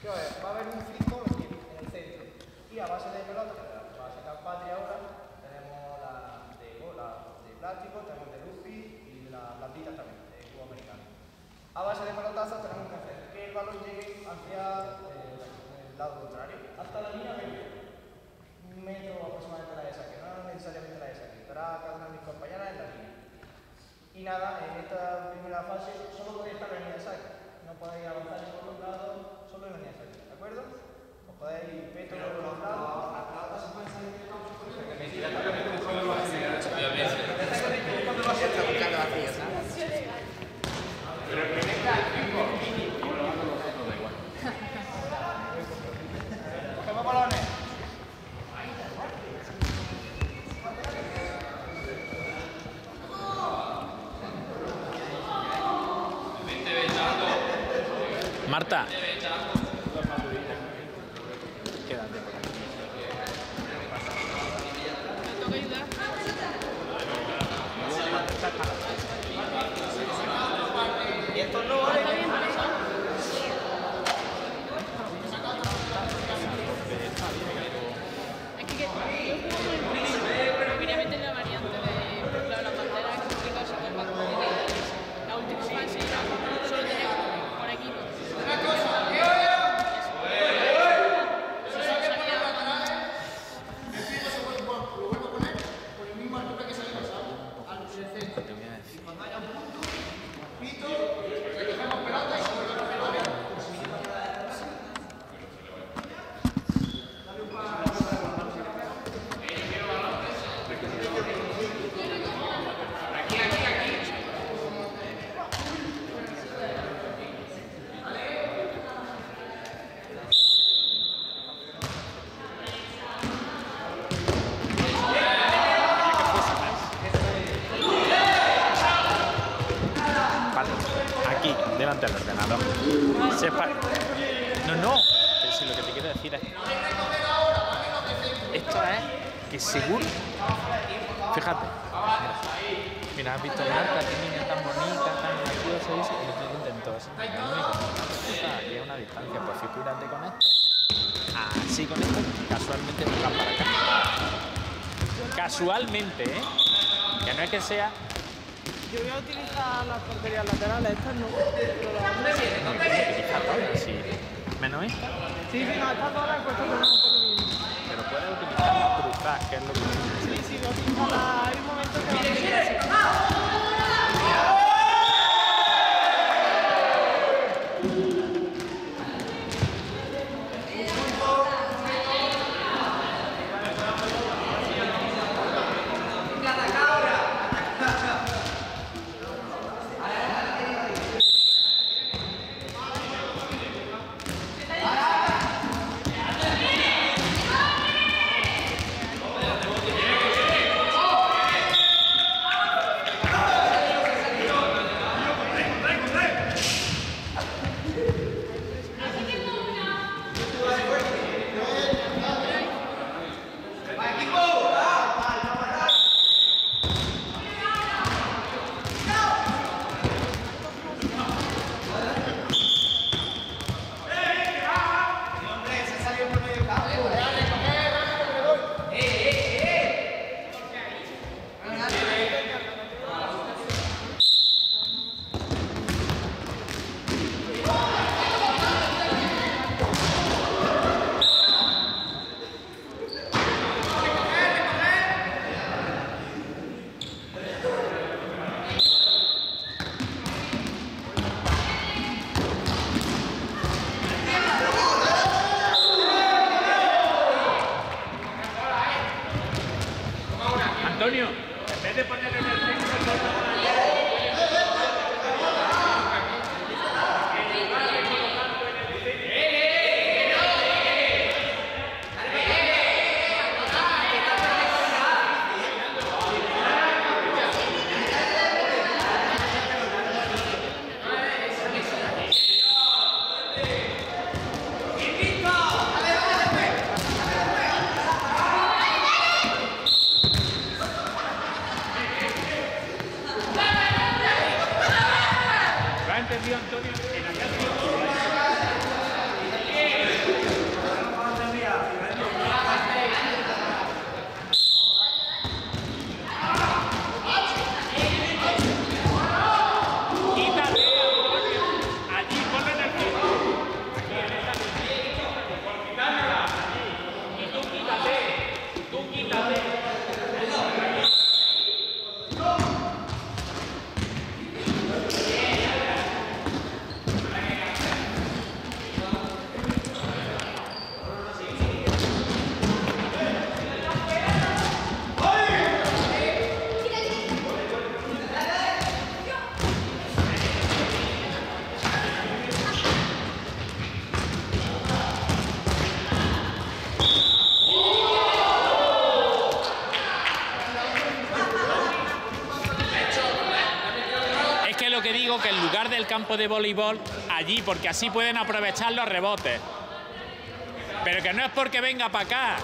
Que va a haber un frisco en el centro. Y a base de pelota, que va a sacar Patria ahora, tenemos la de plástico, tenemos de rugby y las blanditas también, de fútbol americano. A base de pelotazos tenemos que hacer que el balón llegue hacia el lado contrario, hasta la línea media. Un metro aproximadamente la de saque, no necesariamente la de saque, estará cada una de mis compañeras en la línea. Y nada, en esta primera fase solo podéis estar en la línea de saque, no podéis avanzar en los lados, solo en la línea de saque, ¿de acuerdo? Os podéis ver todos los lados. Cogemos balones. Marta. Quédate por aquí. ¿Me toca ayudar? Y esto no vale. Está bien, ¿vale? Es que yo juego con el frío, pero quería meter la variante de, por ejemplo, las banderas, que es complicado sacar para competir. La última fase solo tenía por equipo. Delante del ordenador. No, pero si lo que te quiero decir es esto es que seguro, fíjate, mira, has visto Marta, qué niña tan bonita, tan graciosa, y lo estoy contento aquí es una distancia, pues figúrate con esto, así con esto, casualmente toca para acá, casualmente, que no es que sea. Yo voy a utilizar las porterías laterales, estas no. Pero las otras sí. No, utiliza todas, sí. Menos esta. Sí, no, estas dos las he puesto con un poco bien. Pero puedes utilizar las cruzadas, que es lo que... Sí, voy a utilizar hay un momento que va a ser así. Antonio, en vez de ponerlo en el centro, ¿lo ha entendido Antonio? En la casa. digo que en lugar del campo de voleibol, allí, porque así pueden aprovechar los rebotes. Pero que no es porque venga para acá.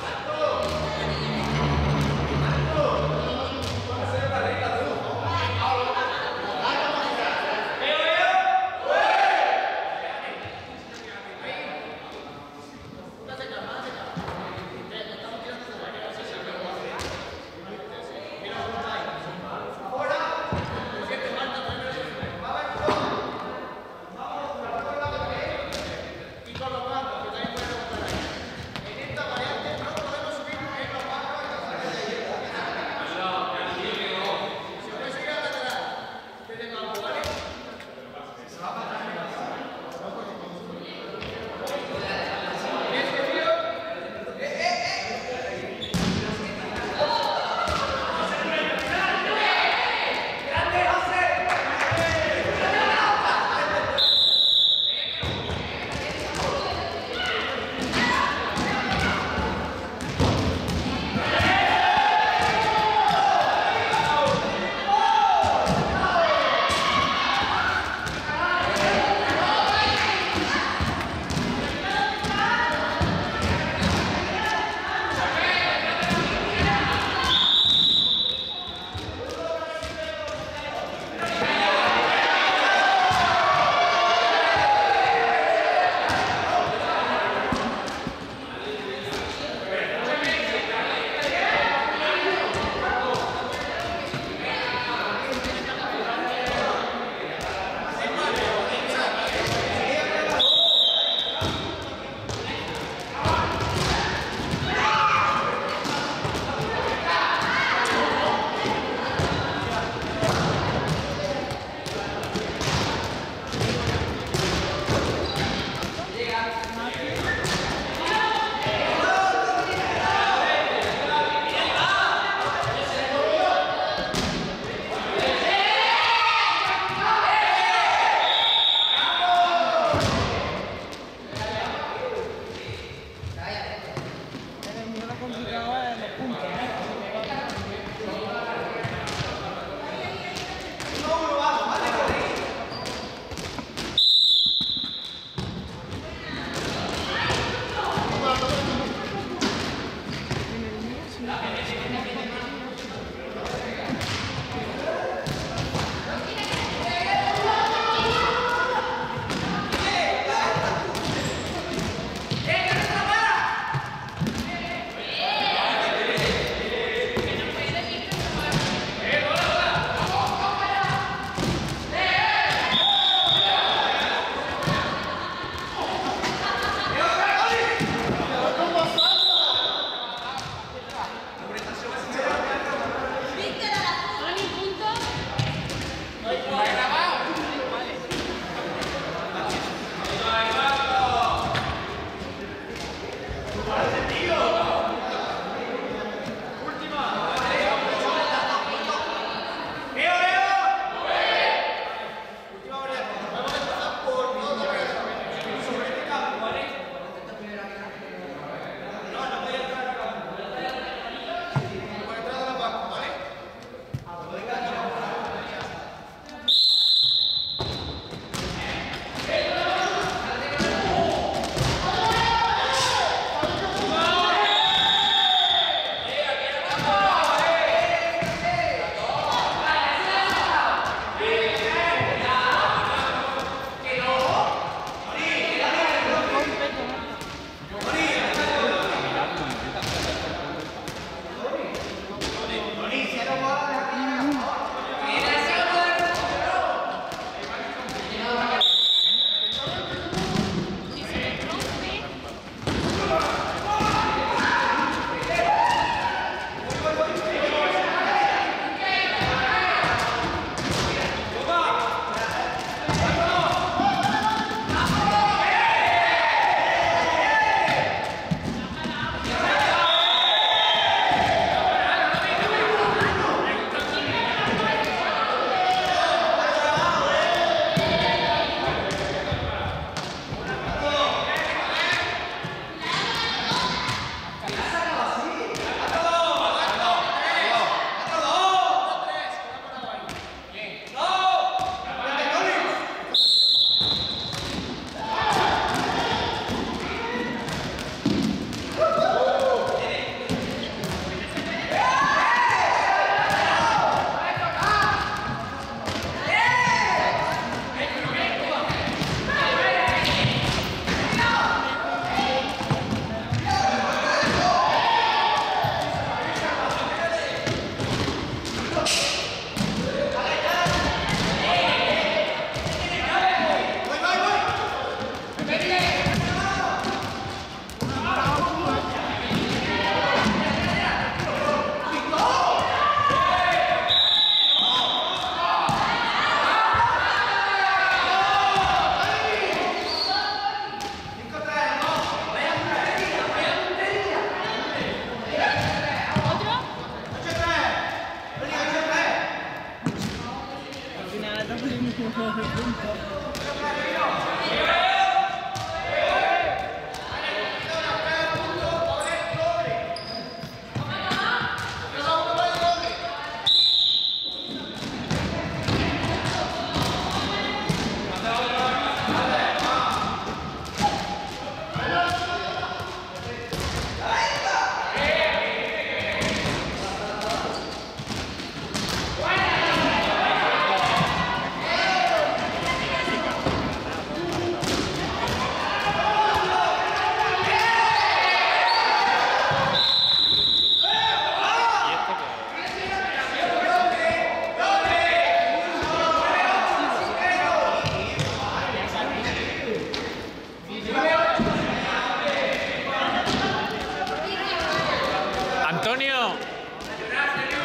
Antonio.